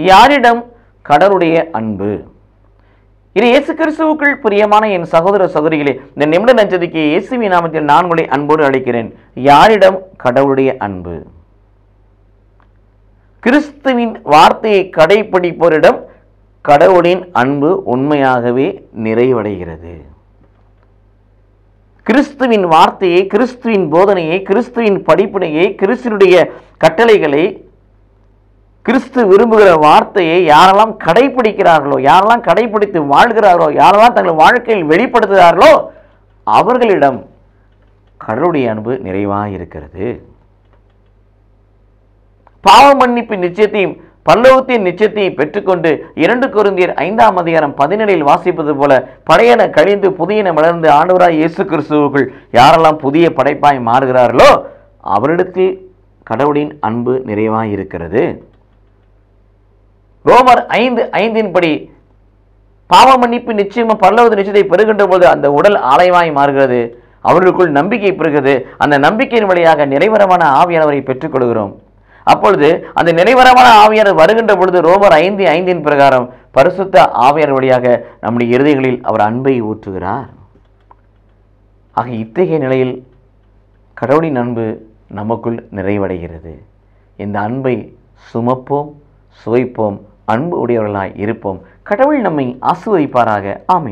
யாரிடம் கடவுளுடைய அன்பு? இது இயேசு கிறிஸ்துவுக்குள் பிரியமான என் சகோதர சகோதரிகளே, இந்த நிமிட நஞ்சதிக்கு இயேசுவின் நாமத்தில் நான் உங்களை அன்போடு அழைக்கிறேன். யாரிடம் கடவுளுடைய அன்பு? கிறிஸ்துவின் வார்த்தையை கடைபிடிப்போரிடம் கடவுளின் அன்பு உண்மையாகவே நிறைவடைகிறது. கிறிஸ்துவின் வார்த்தையை, கிறிஸ்துவின் போதனையை, கிறிஸ்துவின் படிப்பினையை, கிறிஸ்துவினுடைய கட்டளைகளை, கிறிஸ்து விரும்புகிற வார்த்தையை யாரெல்லாம் கடைபிடிக்கிறார்களோ, யாரெல்லாம் கடைபிடித்து வாழ்கிறார்களோ, யாரெல்லாம் தங்கள் வாழ்க்கையில் வெளிப்படுத்துகிறார்களோ அவர்களிடம் கடவுளுடைய அன்பு நிறைவாக இருக்கிறது. பாவ மன்னிப்பு நிச்சயத்தையும் பரலோகத்தின் நிச்சயத்தையும் பெற்றுக்கொண்டு 2 கொரிந்தியர் 5ஆம் அதிகாரம் 17 வாசிப்பது போல பழையன கழிந்து புதியன மலர்ந்து ஆண்டவராய் இயேசு கிறிஸ்துவுக்குள் யாரெல்லாம் புதிய படைப்பாய் மாறுகிறார்களோ அவரிடத்தில் கடவுளின் அன்பு நிறைவாய் இருக்கிறது. ரோமர் 5:5 படி பாவ மன்னிப்பு நிச்சயமும் பரலோக நிச்சயத்தை பெறுகின்ற போது அந்த உடல் ஆலயமாய் மாறுகிறது. அவர்களுக்குள் நம்பிக்கை பெறுகிறது. அந்த நம்பிக்கையின் வழியாக நிறைவரமான ஆவியானவரை பெற்றுக்கொள்கிறோம். அப்பொழுது அந்த நிறைவரமான ஆவியானவர் வருகின்ற பொழுது ரோமர் 5:5 பிரகாரம் பரிசுத்த ஆவியானவர் வழியாக நம்முடைய இருதயங்களில் அவர் அன்பை ஊற்றுகிறார். ஆக இத்தகைய நிலையில் கடவுளின் அன்பு நமக்குள் நிறைவடைகிறது. இந்த அன்பை சுமப்போம், சுவைப்போம், அன்பு உடையவர்களாய் இருப்போம். கடவுள் நம்மை ஆசீர்வதிப்பாராக. ஆமென்.